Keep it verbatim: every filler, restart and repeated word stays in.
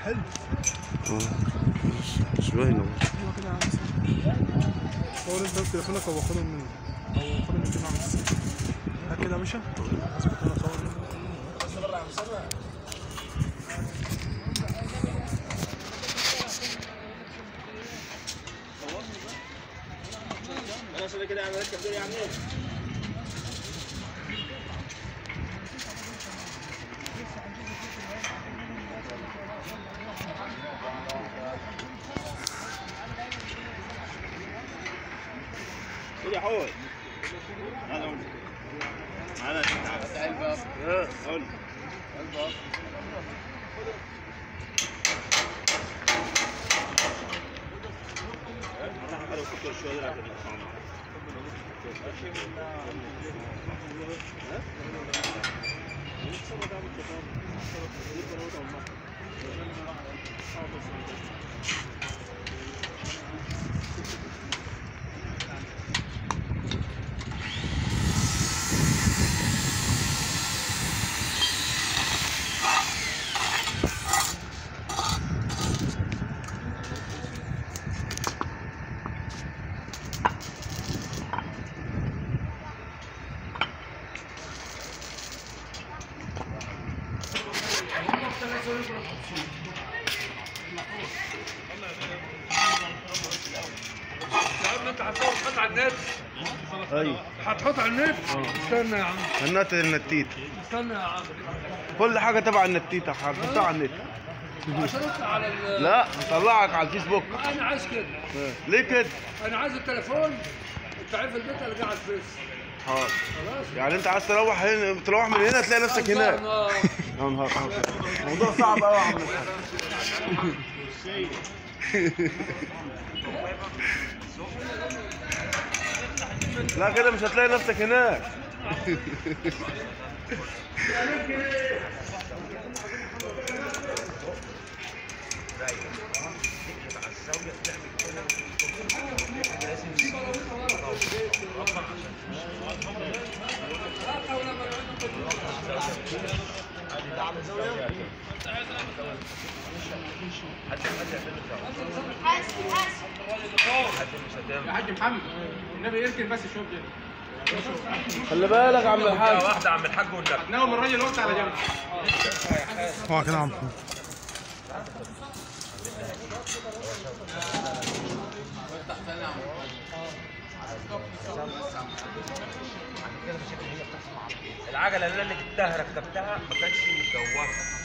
حلو. اه مش باينه. ايوه كده يا عم سيدي. صور انت بتليفونك او خدهم مني او خدهم من كده يا عم سيدي. هات كده يا باشا. اظبط انا اصور منك. بس بره يا عم سامع. خلاص انا كده عملت كام يا عم. يا حوي هلا وين معانا تعال الباب اه قول الباب راح على كتر شويه راح انت هتصور تحط على النت. ايوه هتحط على النت. استنى يا عم. النت النتيت. استنى يا عم. كل حاجه تبع النتيت هتحطها على النت. عشان اطلع على ال لا هطلعك على الفيسبوك. انا عايز كده. ليه كده؟ انا عايز التليفون بتاع في البيت اللي قاعد على الفيس. حاضر. خلاص. يعني انت عايز تروح هنا تروح من هنا تلاقي نفسك هناك. يا نهار ابيض. الموضوع صعب قوي يا عم الحاج. لا كده مش هتلاقي نفسك هناك. يا حاج محمد النبي اركن بس شوف كده. خلي بالك يا عم الحاج. واحده عم الحاج والنبي. ناوم الراجل وقت على جنب. اه كده يا عم محمد. العجله اللي انا جبتها ركبتها ما كانتش متجوزه.